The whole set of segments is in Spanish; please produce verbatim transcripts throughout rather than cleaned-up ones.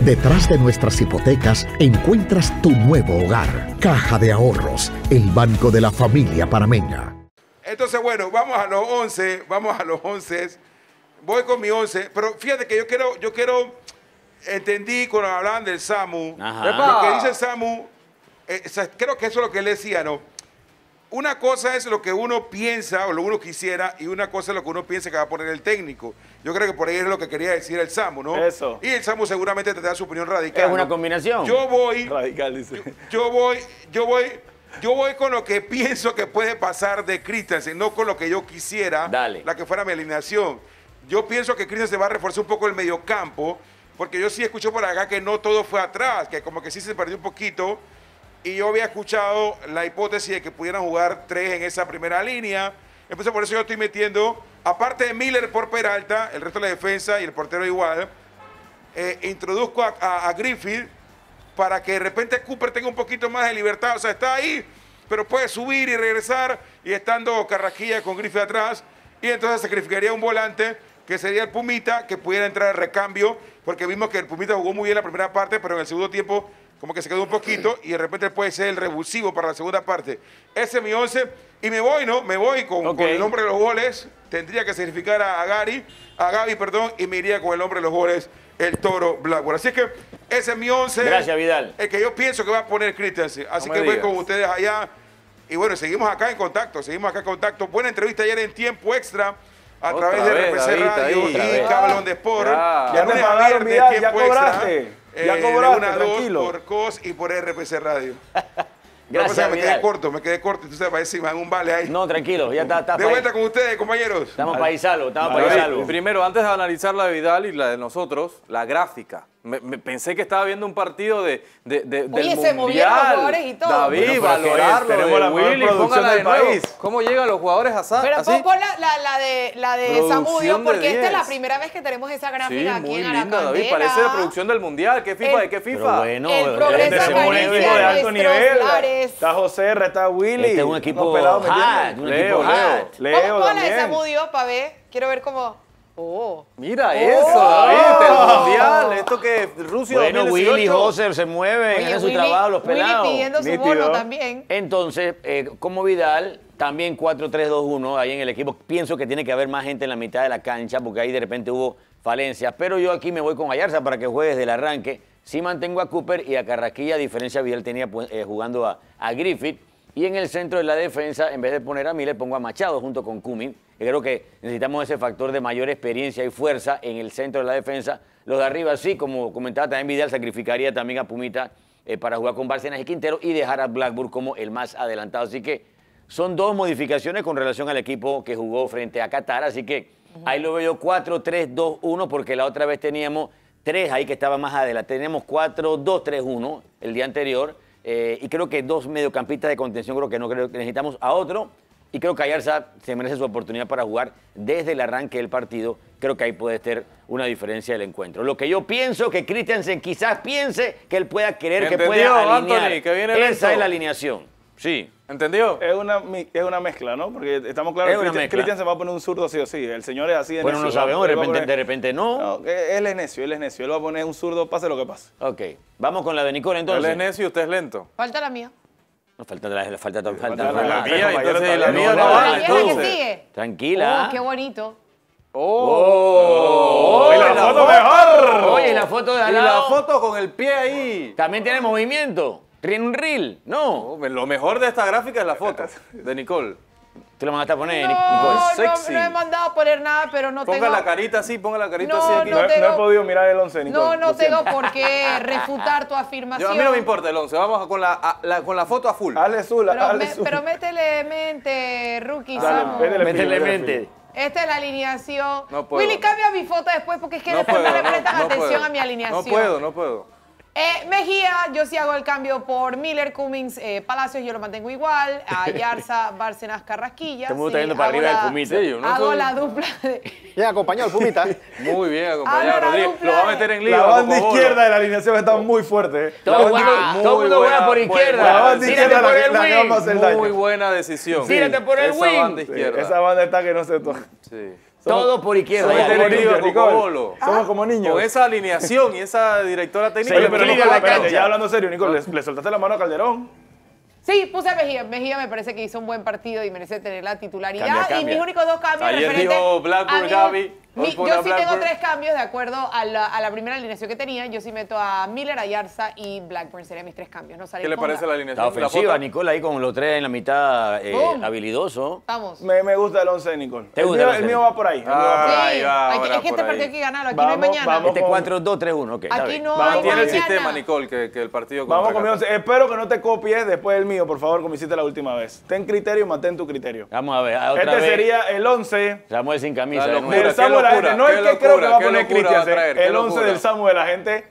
Detrás de nuestras hipotecas encuentras tu nuevo hogar. Caja de Ahorros, el banco de la familia panameña. Entonces, bueno, vamos a los once, vamos a los once. Voy con mi once, pero fíjate que yo quiero, yo quiero, entendí cuando hablaban del Samu, Ajá. lo que dice Samu, eh, o sea, creo que eso es lo que él decía, ¿no? Una cosa es lo que uno piensa o lo que uno quisiera y una cosa es lo que uno piensa que va a poner el técnico. Yo creo que por ahí es lo que quería decir el Samu, ¿no? Eso. Y el Samu seguramente tendrá su opinión radical. Es una ¿no? combinación. Yo voy... Radical, dice. Yo, yo voy, yo voy... Yo voy con lo que pienso que puede pasar de Christensen, no con lo que yo quisiera, Dale. la que fuera mi alineación. Yo pienso que Christensen va a reforzar un poco el mediocampo, porque yo sí escuché por acá que no todo fue atrás, que como que sí se perdió un poquito. Y yo había escuchado la hipótesis de que pudieran jugar tres en esa primera línea. Entonces por eso yo estoy metiendo, aparte de Miller por Peralta, el resto de la defensa y el portero igual, eh, introduzco a, a, a Griffith, para que de repente Cooper tenga un poquito más de libertad. O sea, está ahí, pero puede subir y regresar, y estando Carrasquilla con Griffith atrás, y entonces sacrificaría un volante, que sería el Pumita, que pudiera entrar de recambio, porque vimos que el Pumita jugó muy bien la primera parte, pero en el segundo tiempo como que se quedó un poquito, y de repente puede ser el revulsivo para la segunda parte. Ese es mi once, y me voy, ¿no? Me voy con, Okay. con el nombre de los goles. Tendría que sacrificar a, a Gary, a Gaby, perdón, y me iría con el nombre de los goles, el Toro Blackburn. Así que ese es mi once. Gracias, Vidal. El que yo pienso que va a poner Christensen. Así No que me voy digas. con ustedes allá. Y bueno, seguimos acá en contacto. Seguimos acá en contacto. Buena entrevista ayer en tiempo extra a Otra través de vez, R P C David, Radio ahí. Otra y vez. Cablón de Sport. Ya. De Ya lunes te a pagaron, viernes, Vidal, ya tiempo extra, cobraste. Ya eh, cobraste, de una a dos tranquilo. por C O S y por R P C Radio. Gracias, Gracias, me quedé Vidal. corto, me quedé corto. Entonces parece que me dan un vale ahí. No, tranquilo, ya está. está De pa' vuelta ahí. con ustedes, compañeros. Estamos para ahí salvo, estamos David, para ahí salvo. primero, antes de analizar la de Vidal y la de nosotros, la gráfica. Me, me pensé que estaba viendo un partido de, de, de, del Oye, se movieron los Mundial. jugadores y todo. David, Bueno, pero valorarlo. que Tenemos la de mejor Willy, producción póngala del de nuevo. país. ¿Cómo llegan los jugadores así? Pero así? pon, pon la, la, la de, la de Producción Samudio, de porque esta es la diez. primera vez que tenemos esa Sí, gráfica aquí muy en linda, Aracandela. David. Parece la producción del Mundial. ¿Qué FIFA? El- ¿De qué Pero FIFA? bueno, El este progreso es un acaricia equipo equipo de alto nuestros nivel. lares. Está José R, está Willy. Este es un equipo Unos pelados hot, metiendo. un Leo, equipo Leo. hot. Leo Pon la de también. Samudio para ver. Quiero ver cómo... Oh. Mira Oh. eso, David, el Mundial. Esto que Rusia Bueno, dos mil dieciocho. Willy, José se mueven, Oye, hacen su Willy, trabajo, los Willy pelados. pidiendo su Nítido. bono también. Entonces, eh, como Vidal, también cuatro tres dos uno ahí en el equipo. Pienso que tiene que haber más gente en la mitad de la cancha porque ahí de repente hubo falencias. Pero yo aquí me voy con Ayarza para que juegue desde el arranque. Sí mantengo a Cooper y a Carrasquilla, a diferencia Vidal tenía pues, eh, jugando a, a Griffith. Y en el centro de la defensa, en vez de poner a Miller, pongo a Machado junto con Cumming. Y creo que necesitamos ese factor de mayor experiencia y fuerza en el centro de la defensa. Los de arriba sí, como comentaba también Vidal, sacrificaría también a Pumita eh, para jugar con Bárcenas y Quintero y dejar a Blackburn como el más adelantado. Así que son dos modificaciones con relación al equipo que jugó frente a Qatar. Así que uh-huh. ahí lo veo yo cuatro tres dos uno porque la otra vez teníamos tres ahí que estaba más adelante. Tenemos cuatro dos tres uno el día anterior. Eh, y creo que dos mediocampistas de contención, creo que no creo que necesitamos a otro. Y creo que Ayarza se merece su oportunidad para jugar desde el arranque del partido. Creo que ahí puede ser una diferencia del encuentro. Lo que yo pienso que Christensen quizás piense que él pueda querer, que ¿Entendió, pueda alinear. Anthony, que viene Esa lento? es la alineación. Sí. ¿Entendió? Es una, mi- es una mezcla, ¿no? Porque estamos claros Es que una Cristian, mezcla. Cristian se va a poner un zurdo sí o sí. El señor es así de Bueno, necio. no sabemos, de Él va a repente, poner- de repente no. No, él es necio, él es necio. Él va a poner un zurdo, pase lo que pase. Ok. Vamos con la de Nicole Él entonces. es necio y usted es lento. Falta la mía. No, falta la, la- falta, falta, falta falta- la mía, compañero entonces la también. mía No, no no, vale, la mía es la que entonces. sigue. Tranquila. Oh, qué bonito. ¡Oh! ¡Y la foto mejor! Oye, la foto de al Y la lado foto con el pie ahí. también tiene movimiento. Ríe un reel. No. Oh, lo mejor de esta gráfica es la foto de Nicole. Tú lo mandaste a poner, No, Nicole. no, sexy. no he mandado a poner nada, pero no Ponga tengo... la carita así, ponga la carita No, así aquí. No, no he- no tengo- he podido mirar el once, Nicole. No, no lo siento. tengo por qué refutar tu afirmación. Yo, a mí no me importa el once, vamos con la, a- la- con la foto a full. Hazle azul, Pero, hazle me- azul. pero métele mente, rookie. Dale, Samu. métele Métele filo, métele mente. filo. Esta es la alineación. No puedo, Willy, no. cambia mi foto después porque es que No después puedo, no le no, prestan no atención puedo. a mi alineación. No puedo, no puedo. Eh, Mejía, yo sí hago el cambio por Miller, Cummings, eh, Palacios, yo lo mantengo igual. A Yarza, Bárcenas, Carrasquilla. Todo el mundo sí, está yendo para hago arriba la- del Pumita. Sí, yo no hago soy- la dupla de... Bien acompañado el Pumita. Muy bien, Ahora acompañado, la Rodríguez. dupla Lo va a de- meter en lío. La banda Coco Bolo. izquierda de la alineación está muy fuerte. ¿eh? Todo La el banda- mundo- muy todo el mundo juega buena, por buena. izquierda. La banda Tírate izquierda por la, el la que vamos a wing. hacer daño. Muy buena decisión. Tírate por el Esa wing. banda izquierda. Esa banda está que no se toca. Sí. Todo por izquierda. Somos ya. como niños, niños, Nicole. Cocobolo. Somos como niños. Con esa alineación y esa directora técnica. Oye, pero equilibrio Nicole, en la espérate, cancha. ya hablando serio, Nicole, le, le soltaste la mano a Calderón. Sí, puse a Mejía. Mejía me parece que hizo un buen partido y merece tener la titularidad. Cambia, Y cambia. mis únicos dos cambios Ayer referente dijo Blackburn, a mi- Gaby, hoy mi- pone yo a sí tengo Blackburn. tres cambios de acuerdo a la, a la primera alineación que tenía. Yo sí meto a Miller, a Yarza y Blackburn. Serían mis tres cambios. No salí ¿Qué le con parece la nada. alineación? Está ofensiva, La Nicole, ahí con los tres en la mitad, eh, Boom. habilidoso. Vamos. Me, me gusta el once de Nicole. ¿Te el, gusta mío, el once? el mío va por ahí. el mío va por ahí. Ah, ahí va, hay que- ahora es que por este partido ahí. hay que ganarlo. Aquí no hay Vamos, mañana. vamos. Este con- cuatro dos tres uno, ok. está Aquí bien. no Vamos hay con- Tiene el mañana. sistema, Nicole, que, que el partido Vamos contra con mi Qatar. once. Espero que no te copies después del mío, por favor, como hiciste la última vez. Ten criterio, mantén tu criterio. Vamos a ver, ah, otra Este vez. sería el once Samuel sin camisa. La de locura. nuevo. del Samu de la locura, gente. No qué es que creo que locura, va a qué poner locura va Cristian, a traer, eh. qué el once locura. del Samu de la gente.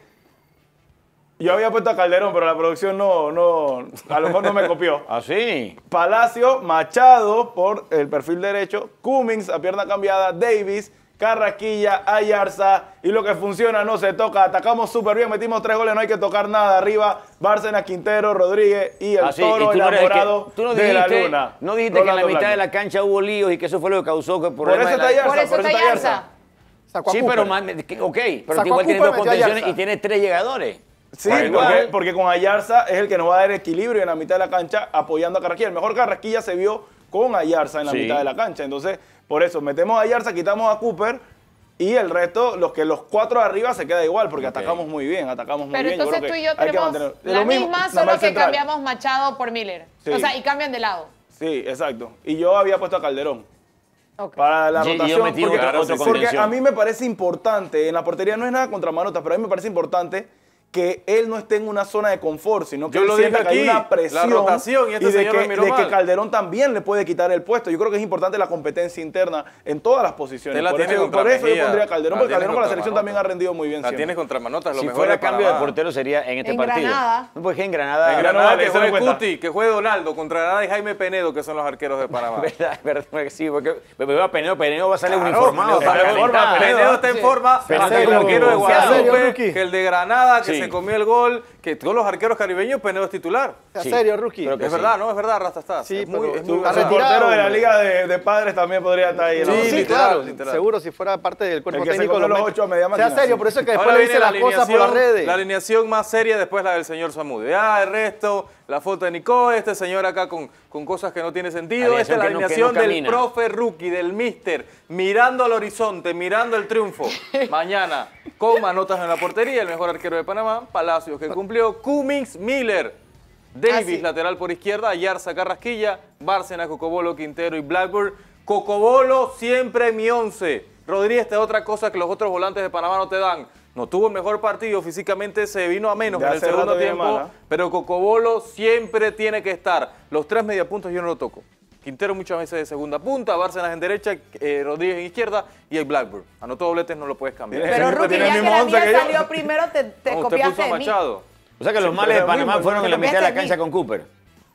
Yo había puesto a Calderón, pero la producción no, no, a lo mejor no me copió. ¿Ah, sí? Palacio, Machado por el perfil derecho, Cummings a pierna cambiada, Davis, Carrasquilla, Ayarza, y lo que funciona no se toca. Atacamos súper bien, metimos tres goles, no hay que tocar nada. Arriba, Bárcenas, Quintero, Rodríguez y el Ah, sí, y toro tú no eres el que- enamorado tú no de la dijiste- luna. No dijiste que en la Rolando mitad de Blanco. la cancha hubo líos y que eso fue lo que causó que el Por problema eso de está la- Ayarza, Por eso está Yarza. Sacó a Sí, Cooper. pero man, que- ok, pero Sacó igual a tiene Cooper, dos metió a contenciones Yarza. y tiene tres llegadores. Sí, Por porque, igual. porque con Ayarza es el que nos va a dar equilibrio en la mitad de la cancha apoyando a Carrasquilla. El mejor Carrasquilla se vio con Ayarza en la Sí. mitad de la cancha. Entonces, por eso, metemos a Ayarza, quitamos a Cooper y el resto, los que los cuatro de arriba se queda igual porque Ok. atacamos muy bien, atacamos muy Pero bien. entonces creo tú que y yo hay que tenemos mantener- la lo mismo, misma, nada solo más que central. cambiamos Machado por Miller. Sí. O sea, y cambian de lado. Sí, exacto. Y yo había puesto a Calderón. Ok. Para la Y- y yo rotación, metí porque, otro- otro porque contención. a mí me parece importante, en la portería no es nada contra Manotas, pero a mí me parece importante que él no esté en una zona de confort, sino que Yo él lo sienta dije que hay aquí, una presión la rotación, y este de, señor que, me miró de que mal. Calderón también le puede quitar el puesto. Yo creo que es importante la competencia interna en todas las posiciones. Usted la Por tiene eso, contra por eso yo Mejía, pondría a Calderón, la porque tiene Calderón con la contra selección Manotas. también ha rendido muy bien La siempre. tienes contra Manotas, lo Si mejor fuera de cambio de Panamá. portero sería en este En partido. Granada. No, porque en Granada. En En Granada Granada que le hicieron juegue cuenta. Cuti, que juegue Donaldo, contra Granada y Jaime Penedo, que son los arqueros de Panamá. ¿Verdad? ¿Verdad? Sí, porque me veo a Peneo, Peneo va a salir Claro, uniformado. Penedo para está en forma, calentar. Penedo está en Sí. forma, Pero hasta serio, el arquero de confiado. ¿Serio, Guadalupe, Rookie? que el de Granada, que Sí. se comió el gol, que todos los arqueros caribeños, Penedo es titular. ¿En Sí. serio, Rookie? Pero que Es sí. verdad, ¿no? Es verdad, Rasta está. Sí, es muy, pero es muy está El verdad. retirado, portero de la hombre. Liga de, de Padres también podría estar ahí. en la Sí, Sí, posición. literal, claro, literal. seguro, si fuera parte del cuerpo El que se técnico. comió lo los met- ocho a media Sea máquina, serio, sí. por eso es que después Ahora le dice viene las cosas por las alineación- redes. La alineación más seria después la del señor Samudio. Ah, el resto, la foto de Nicole, este señor acá con, con cosas que no tiene sentido. Esta Alineación es la que no- que alineación no del camina. profe Rookie, del mister, mirando al horizonte, mirando el triunfo. Mañana, con Manotas en la portería, el mejor arquero de Panamá, Palacios que cumplió, Cummings, Miller, Davis, Ah, sí. lateral por izquierda, Ayarza, Carrasquilla, Bárcenas, Cocobolo, Quintero y Blackburn. Cocobolo siempre mi once. Rodríguez, esta es otra cosa que los otros volantes de Panamá no te dan. No tuvo el mejor partido, físicamente se vino a menos De en el hace segundo rato viene tiempo, mala. pero Cocobolo siempre tiene que estar. Los tres mediapuntos yo no lo toco. Quintero muchas veces de segunda punta, Bárcenas en derecha, eh, Rodríguez en izquierda y el Blackburn. Anotó dobletes, no lo puedes cambiar. Tiene- Pero Siempre Rookie, tiene ya el que mismo la once mía que yo. salió primero, te, te No, usted copiaste puso a de mí. Machado. O sea que los Sí, males de pero Panamá mismo, fueron no en la te mitad de la copiaste cancha a mí. con Cooper.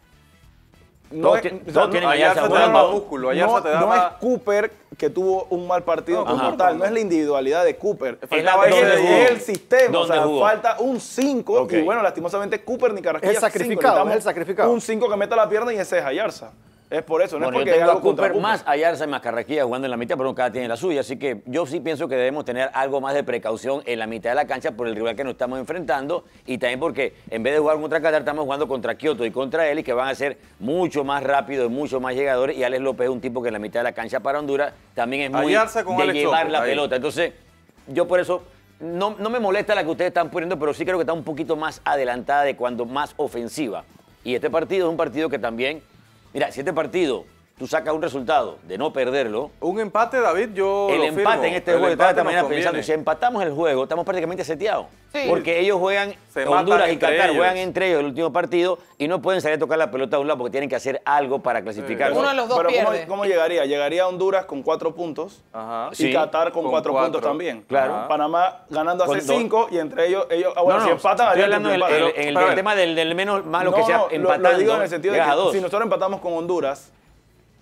No Todos es- ti- o sea, todos no- tienen a Ayarza Ayarza te jugando. daba músculo, Ayarza no, te no daba... es Cooper que tuvo un mal partido No, como ajá. tal, no es la individualidad de Cooper, Es la es, ¿dónde el, jugó? es el sistema, o ¿Dónde sea, jugó? falta un cinco Ok. y bueno, lastimosamente Cooper ni Carrasquilla Es sacrificado, cinco, es el sacrificado. un cinco que meta la pierna y ese es Ayarza. Es por eso, no Bueno, es yo porque tengo es a algo contra Cooper Cooper. más Ayarza y más Carrasquilla jugando en la mitad, pero cada tiene la suya. Así que yo sí pienso que debemos tener algo más de precaución en la mitad de la cancha por el rival que nos estamos enfrentando y también porque en vez de jugar contra Qatar estamos jugando contra Kioto y contra él y que van a ser mucho más rápidos y mucho más llegadores. Y Alex López es un tipo que en la mitad de la cancha para Honduras también es muy Ayarza con de Alex llevar López, la ahí. pelota. Entonces, yo por eso no, no me molesta la que ustedes están poniendo, pero sí creo que está un poquito más adelantada de cuando más ofensiva. Y este partido es un partido que también, mira, si este partido tú sacas un resultado de no perderlo, Un empate, David, yo el lo empate firmo. en este El juego, estaba empate esta mañana nos pensando, conviene. si empatamos el juego, estamos prácticamente seteados. Sí. Porque ellos juegan, Se matan Honduras y entre Qatar ellos. juegan entre ellos el último partido y no pueden salir a tocar la pelota a un lado porque tienen que hacer algo para clasificar. Uno de los dos Pero ¿cómo, pierde. cómo llegaría? Llegaría a Honduras con cuatro puntos Ajá. y Sí, Qatar con, con cuatro, cuatro. puntos también. Claro. Ajá. Panamá ganando hace Con dos. cinco y entre ellos, ellos ah, bueno, No, si no, empatan, estoy harían hablando en el, triple empate. el- en el Pero, pero, tema del, del menos malo No, que sea no, lo- empatando. Lo digo en el sentido de llegas que a dos. si nosotros empatamos con Honduras,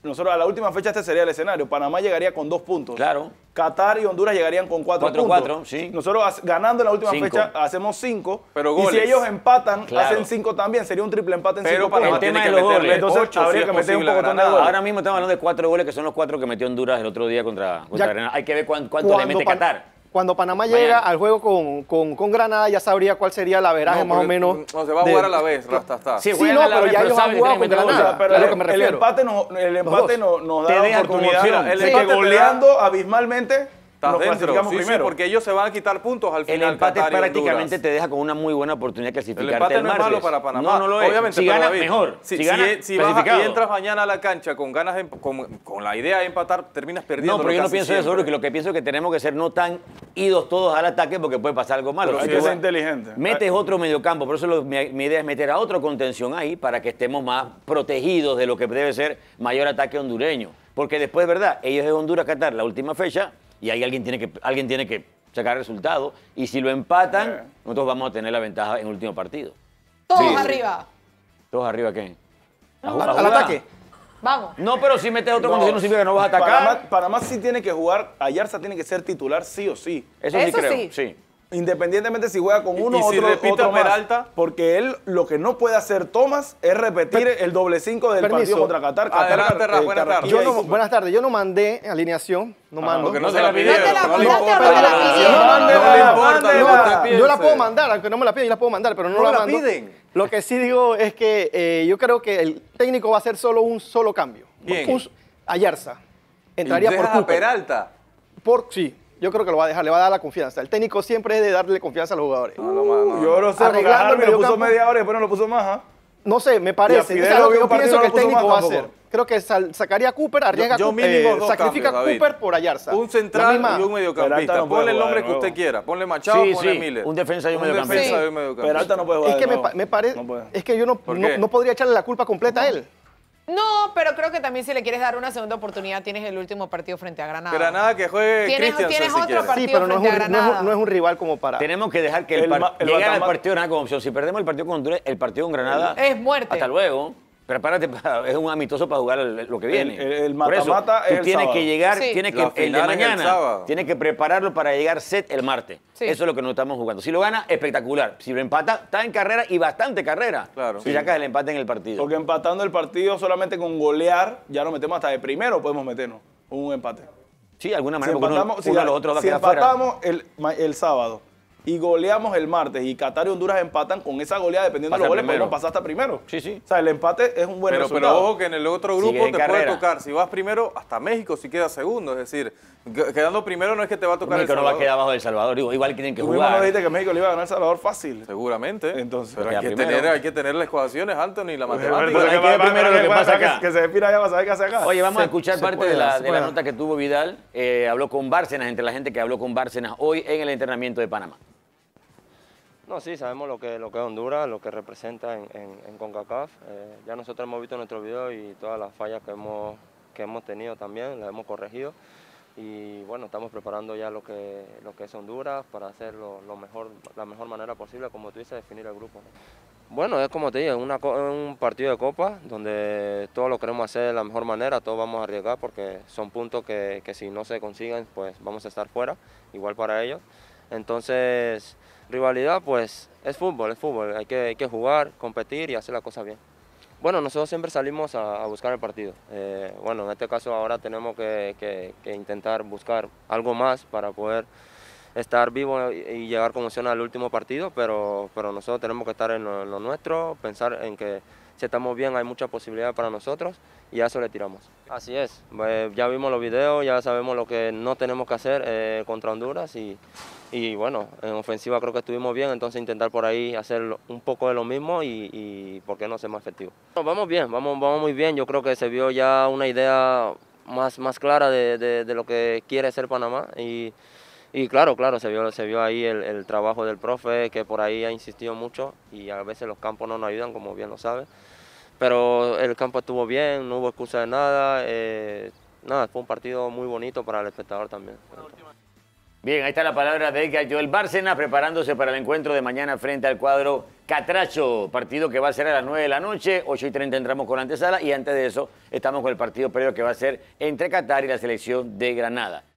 nosotros a la última fecha este sería el escenario. Panamá llegaría con dos puntos. Claro. Qatar y Honduras llegarían con cuatro, Cuatro, puntos. cuatro, sí. Nosotros ganando en la última Cinco. fecha hacemos cinco. Pero y si goles. ellos empatan, Claro. hacen cinco también. Sería un triple empate en Pero cinco Panamá puntos. El tema tiene de que los meterle goles. Entonces, ocho, habría si que es meter un posible, a pocotón de Granada. goles. Ahora mismo estamos hablando de cuatro goles que son los cuatro que metió Honduras el otro día contra, contra Ya- Granada. Hay que ver cuán- cuánto le Cuando mete Pan- Qatar. Cuando Panamá Mañana. llega al juego con, con, con Granada, ya sabría cuál sería la veraje No, más o porque menos. No, se va a de- jugar a la vez, Rasta está. Sí, Sí, juegan no, a la pero vez, ya ellos saben han que jugado tienen que con meter Granada. goles. Pero es a lo el, que me el refiero. empate, no, el empate Entonces, no- nos te da la deja como oportunidad opción. de El que empate te da- goleando abismalmente Estás nos dentro, clasificamos sí, sí, primero. porque ellos se van a quitar puntos al El final. empate Qatar y prácticamente Honduras. te deja con una muy buena oportunidad de El clasificarte empate el no es martes. malo para Panamá. No, no lo es. Obviamente, si pero, gana, David, mejor. Si, Si, si- gana, si vas a- clasificado. y entras mañana a la cancha con ganas de- con, con la idea de empatar, terminas perdiendo. No, pero yo no pienso eso, porque lo que pienso es que tenemos que ser no tan idos todos al ataque porque puede pasar algo malo. Pero Si hay que tú ser vas- inteligente. Metes otro mediocampo, por eso lo- mi, mi idea es meter a otra contención ahí para que estemos más protegidos de lo que debe ser mayor ataque hondureño. Porque después, ¿verdad? Ellos es Honduras-Qatar la última fecha y ahí alguien tiene que, alguien tiene que sacar resultados. Y si lo empatan, Eh. nosotros vamos a tener la ventaja en el último partido. Todos Sí, sí. arriba. ¿Todos arriba qué? ¿A ju- Al, a al jugar? ataque. Vamos. No, pero si metes otro No, condición no significa que no vas a atacar. Panamá, Panamá sí tiene que jugar, Ayarza tiene que ser titular sí o sí. Eso sí Eso creo, sí. sí. Independientemente si juega con ¿Y- uno y o si otro, repite otro a más. Peralta? Porque él lo que no puede hacer Tomás es repetir el doble cinco del Permiso. partido contra Qatar. Qatar, Adelante, eh, Rafa, buenas Carrasquilla tardes. Yo y no, Cooper. buenas tardes. Yo no mandé alineación. No mando. Porque no No se la te la pidieron. pidieron. No No le te la importa. pidieron. No le Mándela, importa lo que mándela. usted piense. Yo la puedo mandar, aunque no me la piden, yo la puedo mandar, pero no, No la la mando. piden. Lo que sí digo es que eh, yo creo que el técnico va a hacer solo un solo cambio. ¿Quién? Un- Ayarza. Entraría Y por dejas a Cooper. Peralta. Por, sí, yo creo que lo va a dejar, le va a dar la confianza. El técnico siempre es de darle confianza a los jugadores. No, no, no. Yo no sé, porque Arreglando el Harvey lo puso mediocampo. media hora y después no lo puso más. ¿ah? No sé, me Y a parece. Fidel Eso es lo lo que vi yo un partido pienso y que no el lo puso técnico más va a tampoco. hacer. Creo que sal- sacaría a Cooper, arriesga Yo a Cooper, mínimo eh, dos sacrifica a cambios, David. Cooper por Ayarza. Un La central misma- y un Peralta mediocampista. no puede Ponle el jugar nombre de que usted nuevo. quiera. Ponle Machado, Sí, ponle sí, Miller. un defensa y un Un mediocampista. defensa Sí. y un mediocampista. Peralta no puede jugar Es de que me, nuevo. pa- me parece, No puede. es que yo no, ¿Por no, qué? no podría echarle la culpa completa a él. No, pero creo que también si le quieres dar una segunda oportunidad, tienes el último partido frente a Granada. Granada que juegue Tienes- Christiansen tienes si otro quiere. partido Sí, pero no es, frente a un, no, es un, Granada. no es un rival como para... Tenemos que dejar que el, El par- ma- el llegar al mata-mata. partido de Granada como opción. Si perdemos el partido con Honduras, el partido con Granada... Es muerte. Hasta luego. Prepárate, para- es un amistoso para jugar el- lo que viene. El- el Por eso, mata-mata tú es el tienes sábado. que llegar, Sí. tienes que, La el de final es el mañana, sábado. tienes que prepararlo para llegar set el martes. Sí. Eso es lo que nos estamos jugando. Si lo gana, espectacular. Si lo empata, está en carrera y bastante carrera. Claro. Si sacas el empate en el partido. Porque empatando el partido solamente con golear, ya nos metemos hasta de primero, podemos meternos un empate. Sí, de alguna Si manera, porque uno, empatamos, si, uno de los otros va a si quedar fuera. empatamos el, ma- el sábado y goleamos el martes y Qatar y Honduras empatan, con esa goleada, dependiendo Pasa de los goles, primero. podemos pasar hasta primero. Sí, sí. O sea, el empate es un buen Pero, pero resultado. ojo que en el otro Sigues grupo en te puede carrera. tocar. Si vas primero, hasta México si queda segundo. Es decir, que- quedando primero no es que te va a tocar México el no va a Salvador. quedar abajo del Salvador. Digo, igual que tienen que Tú mismo nos jugar. dijiste que México le iba a ganar a El Salvador fácil. Seguramente. Entonces, pero hay queda que, primero. tener, hay que tener las ecuaciones, Anthony, y la matemática. Bueno, hay que ver primero lo que pasa que- acá. Que se despira allá para saber qué hace acá. Oye, vamos a Se- escuchar se parte puede, de, la, se de la puede. nota que tuvo Vidal. Eh, habló con Bárcenas, entre la gente que habló con Bárcenas hoy en el entrenamiento de Panamá. No, sí, sabemos lo que, lo que es Honduras, lo que representa en, en, en CONCACAF. Eh, ya nosotros hemos visto nuestro video y todas las fallas que hemos, que hemos tenido también, las hemos corregido. Y bueno, estamos preparando ya lo que, lo que es Honduras para hacerlo lo mejor, la mejor manera posible, como tú dices, definir el grupo. Bueno, es como te digo, es una co- es un partido de copa donde todos lo queremos hacer de la mejor manera, todos vamos a arriesgar porque son puntos que, que si no se consiguen, pues vamos a estar fuera, igual para ellos. Entonces, rivalidad, pues es fútbol, es fútbol, hay que, hay que jugar, competir y hacer las cosas bien. Bueno, nosotros siempre salimos a, a buscar el partido. Eh, bueno, en este caso ahora tenemos que, que- que intentar buscar algo más para poder estar vivo y, y llegar con opción al último partido, pero, pero nosotros tenemos que estar en lo, en lo nuestro, pensar en que si estamos bien hay mucha posibilidad para nosotros y a eso le tiramos. Así es, eh, ya vimos los videos, ya sabemos lo que no tenemos que hacer eh, contra Honduras y, y bueno, en ofensiva creo que estuvimos bien, entonces intentar por ahí hacer lo- un poco de lo mismo y, y por qué no ser más efectivo. No, vamos bien, vamos, vamos muy bien, yo creo que se vio ya una idea más, más clara de, de- de lo que quiere ser Panamá y, y claro, claro, se vio, se vio ahí el, el trabajo del profe que por ahí ha insistido mucho y a veces los campos no nos ayudan, como bien lo sabe. Pero el campo estuvo bien, no hubo excusa de nada. Eh, nada, fue un partido muy bonito para el espectador también. Bien, ahí está la palabra de Edgar Joel Bárcenas preparándose para el encuentro de mañana frente al cuadro Catracho. Partido que va a ser a las nueve de la noche, ocho y treinta entramos con la antesala y antes de eso estamos con el partido previo que va a ser entre Qatar y la selección de Granada.